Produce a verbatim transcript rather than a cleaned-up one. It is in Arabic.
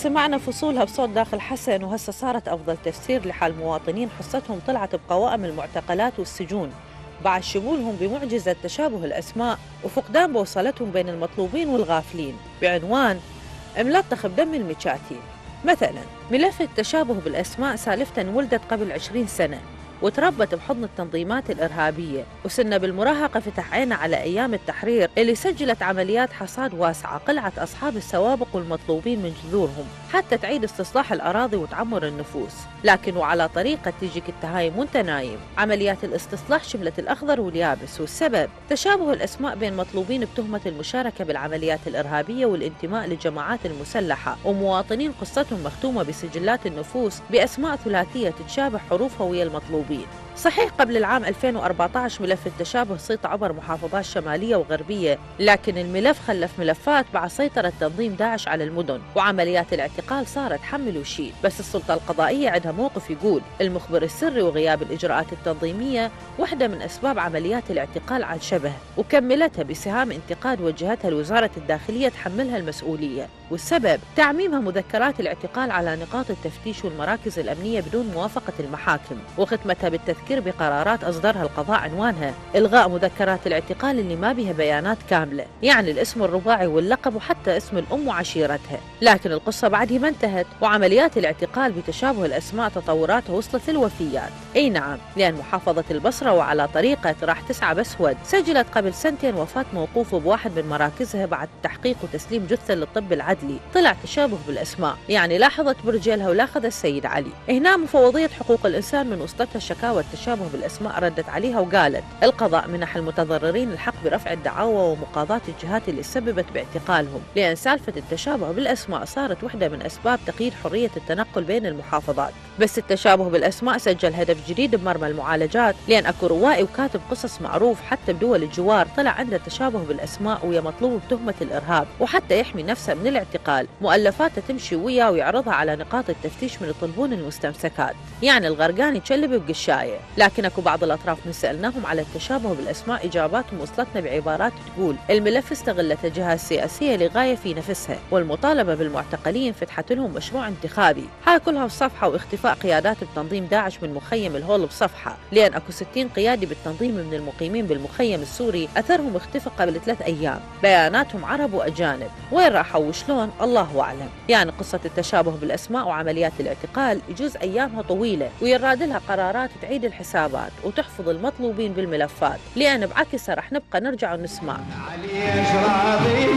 سمعنا فصولها بصوت داخل حسن، وهسه صارت أفضل تفسير لحال مواطنين حصتهم طلعت بقوائم المعتقلات والسجون بعد شمولهم بمعجزة تشابه الأسماء وفقدان بوصلتهم بين المطلوبين والغافلين بعنوان ملطخ بدم المشاتين. مثلا ملف التشابه بالأسماء سالفة ولدت قبل عشرين سنة وتربت بحضن التنظيمات الإرهابية، وسنة بالمراهقة فتح عينها على أيام التحرير اللي سجلت عمليات حصاد واسعة قلعت أصحاب السوابق والمطلوبين من جذورهم حتى تعيد استصلاح الأراضي وتعمر النفوس، لكن وعلى طريقة تجيك التهايم وانت نايم. عمليات الاستصلاح شملت الأخضر واليابس، والسبب تشابه الأسماء بين مطلوبين بتهمة المشاركة بالعمليات الإرهابية والانتماء للجماعات المسلحة، ومواطنين قصتهم مختومة بسجلات النفوس بأسماء ثلاثية تتشابه حروفها ويا المطلوبين. صحيح قبل العام ألفين وأربعة عشر ملف التشابه سيطر عبر محافظات شمالية وغربية، لكن الملف خلف ملفات بعد سيطرة تنظيم داعش على المدن، وعمليات الاعتقال صارت حمل وشيل. بس السلطة القضائية عندها موقف يقول المخبر السري وغياب الإجراءات التنظيمية واحدة من أسباب عمليات الاعتقال عن شبه، وكملتها بسهام انتقاد وجهتها لوزارة الداخلية تحملها المسؤولية، والسبب تعميمها مذكرات الاعتقال على نقاط التفتيش والمراكز الأمنية بدون موافقة المحاكم، وختمتها بالتذكير بقرارات أصدرها القضاء عنوانها إلغاء مذكرات الاعتقال اللي ما بها بيانات كاملة، يعني الاسم الرباعي واللقب وحتى اسم الأم وعشيرتها. لكن القصة بعدها ما انتهت، وعمليات الاعتقال بتشابه الأسماء تطوراتها وصلت للوفيات. أي نعم، لأن محافظة البصرة وعلى طريقة راح تسعى بأسود سجلت قبل سنتين وفاة موقوف بواحد من مراكزها بعد التحقيق وتسليم جثة للطب العدلي طلع تشابه بالأسماء، يعني لاحظت برجلها ولاخذ السيد علي. هنا مفوضية حقوق الإنسان من وصلتها شكاوى التشابه بالأسماء ردت عليها وقالت القضاء منح المتضررين الحق برفع الدعاوى ومقاضاة الجهات اللي سببت باعتقالهم، لأن سالفة التشابه بالأسماء صارت واحدة من أسباب تقييد حرية التنقل بين المحافظات. بس التشابه بالأسماء سجل هدف جديد بمرمى المعالجات، لأن أكو روائي وكاتب قصص معروف حتى بدول الجوار طلع عنده تشابه بالأسماء ويا مطلوب بتهمة الإرهاب، وحتى يحمي نفسه من الاعتقال مؤلفاته تمشي وياه ويعرضها على نقاط التفتيش من يطلبون المستمسكات، يعني الغرقان يتشلب بقشاية. لكن اكو بعض الأطراف من سألناهم على التشابه بالأسماء إجاباتهم وصلتنا بعبارات تقول الملف استغلت الجهة السياسية لغاية في نفسها، والمطالبة بالمعتقلين فتحت لهم مشروع انتخابي. هاي كلها بصفحة، واختفاء قيادات بتنظيم داعش من مخيم الهول بصفحة، لأن اكو ستين قيادي بالتنظيم من المقيمين بالمخيم السوري أثرهم اختفى قبل ثلاث أيام، بياناتهم عرب وأجانب، وين راحوا وشلون الله أعلم. يعني قصة التشابه بالأسماء وعمليات الاعتقال يجوز أيامها طويلة ويراد لها قرارات تعيد الحسابات وتحفظ المطلوبين بالملفات، لأن بعكسها رح نبقى نرجع ونسمع